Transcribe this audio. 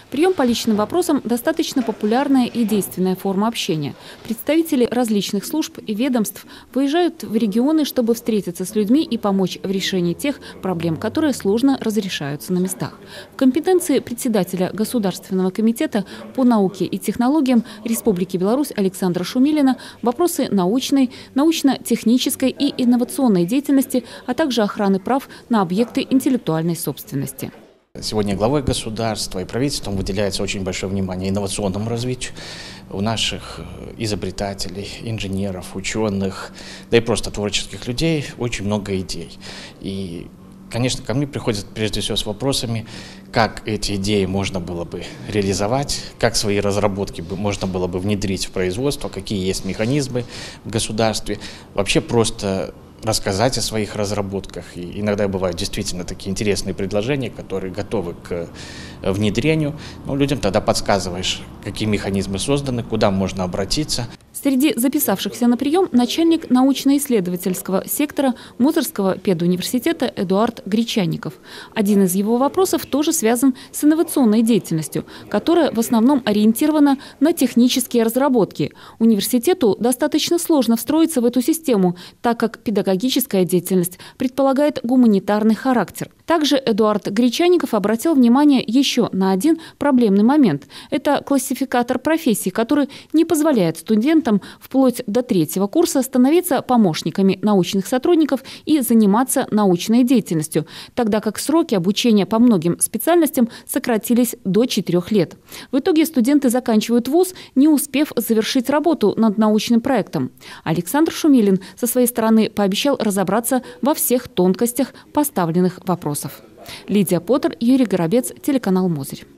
Прием по личным вопросам – достаточно популярная и действенная форма общения. Представители различных служб и ведомств выезжают в регионы, чтобы встретиться с людьми и помочь в решении тех проблем, которые сложно разрешаются на местах. В компетенции председателя Государственного комитета по науке и технологиям Республики Беларусь Александра Шумилина вопросы научной, научно-технической и инновационной деятельности, а также охраны прав на объекты интеллектуальной собственности. Сегодня главой государства и правительством выделяется очень большое внимание инновационному развитию. У наших изобретателей, инженеров, ученых, да и просто творческих людей очень много идей. И, конечно, ко мне приходят прежде всего с вопросами, как эти идеи можно было бы реализовать, как свои разработки можно было бы внедрить в производство, какие есть механизмы в государстве. Вообще просто рассказать о своих разработках. И иногда бывают действительно такие интересные предложения, которые готовы к внедрению. Но людям тогда подсказываешь, какие механизмы созданы, куда можно обратиться. Среди записавшихся на прием начальник научно-исследовательского сектора Мозырского педуниверситета Эдуард Гречанников. Один из его вопросов тоже связан с инновационной деятельностью, которая в основном ориентирована на технические разработки. Университету достаточно сложно встроиться в эту систему, так как педагогическая деятельность предполагает гуманитарный характер. Также Эдуард Гречанников обратил внимание еще на один проблемный момент. Это классификатор профессий, который не позволяет студентам вплоть до 3-го курса становиться помощниками научных сотрудников и заниматься научной деятельностью, тогда как сроки обучения по многим специальностям сократились до 4 лет. В итоге студенты заканчивают вуз, не успев завершить работу над научным проектом. Александр Шумилин со своей стороны пообещал разобраться во всех тонкостях поставленных вопросов. Лидия Поттер, Юрий Горобец, телеканал Мозырь.